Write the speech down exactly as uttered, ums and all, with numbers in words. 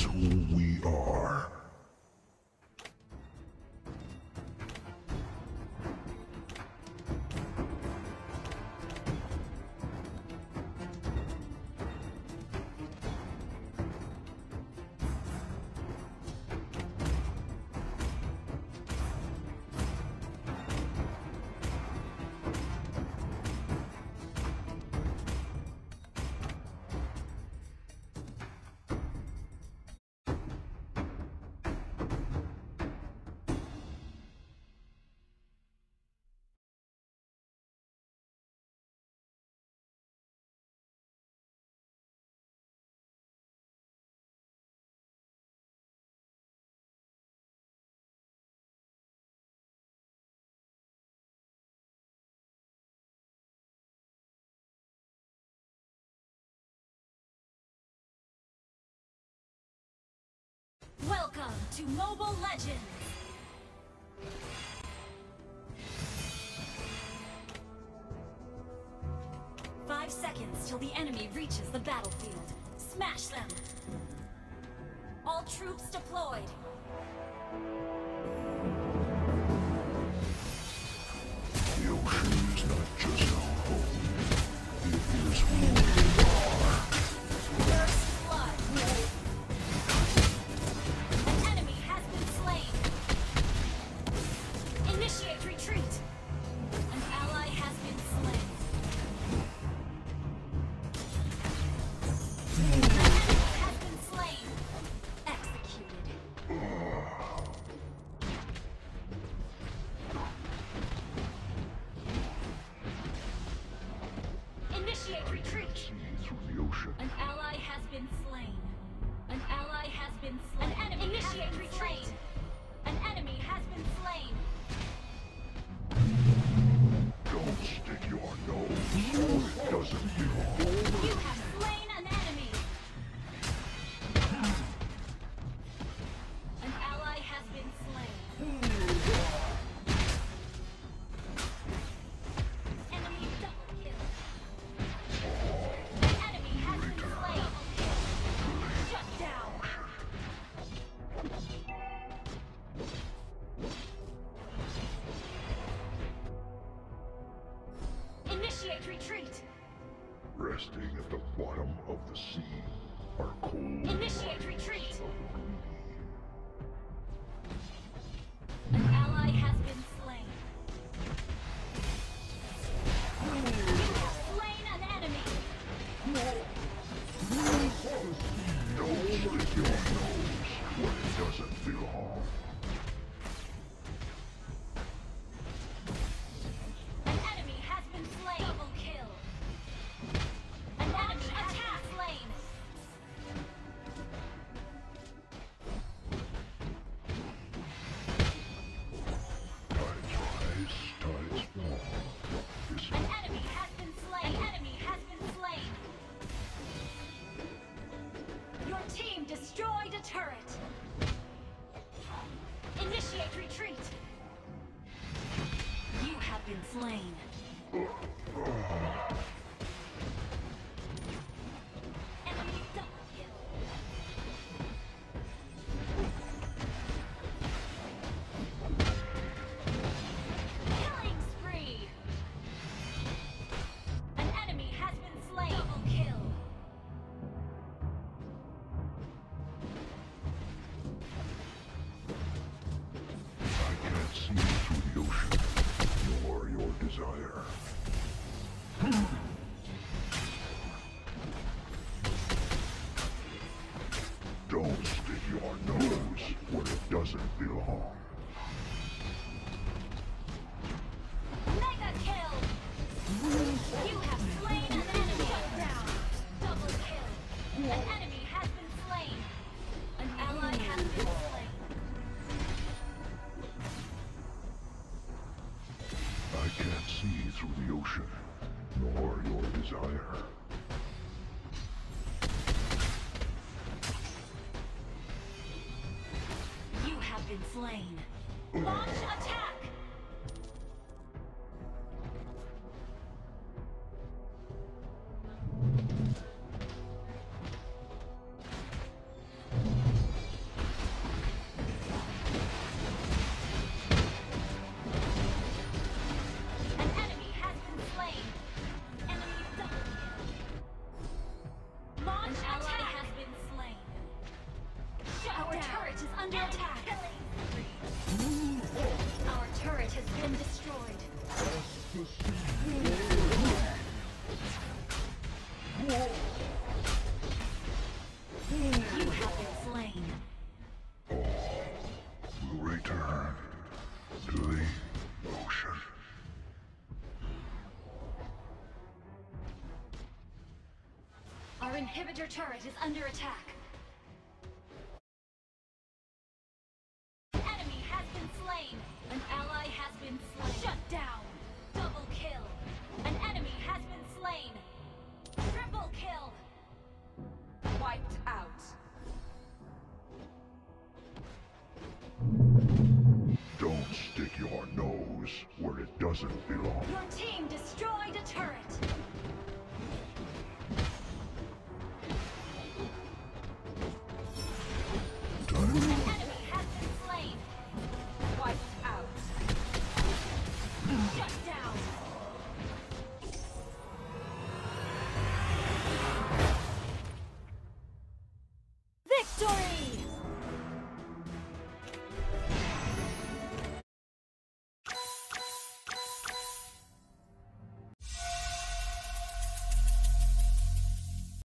is who we are. Welcome to Mobile Legends! Five seconds till the enemy reaches the battlefield. Smash them! All troops deployed! The ocean is not just our home. It is who we are. First blood! An enemy has been slain! Initiate retreat! An ally has been slain. An enemy has been slain! Executed. Initiate retreat! See through the ocean. An ally has been slain. An ally has been slain. An enemy initiate retreat. An enemy has been slain. Don't stick your nose where it doesn't belong. You have slain an enemy. An ally has been slain. Enemy double kill. An enemy has been slain. Shut down. Initiate retreat. Resting at the bottom of the sea are cold. Initiate retreat. of An ally has been slain. You have slain an enemy. Don't stick your nose where it doesn't belong. An enemy has been slain. Double kill. An enemy has been slain. Tides rise, tides fall. This An enemy has been slain. An enemy has been slain. Your team destroyed a turret. Initiate retreat. You have been slain. Enemy double kill. Killing spree. An enemy has been slain. Double kill. I can't see through the ocean, nor your desire. Don't stick your nose where it doesn't belong. Mega kill. You have slain an enemy. Shut down. Double kill. An enemy has been slain. An ally has been slain. I can't see through the ocean, nor your desire. You have been slain. Launch attack! under attack. Our turret has been destroyed. You have been slain. Will return to the ocean. Our inhibitor turret is under attack. Enemy has been slain. An ally has been slain. Shut down. Double kill. An enemy has been slain. Triple kill. Wiped out. Don't stick your nose where it doesn't belong. Your team destroyed a turret.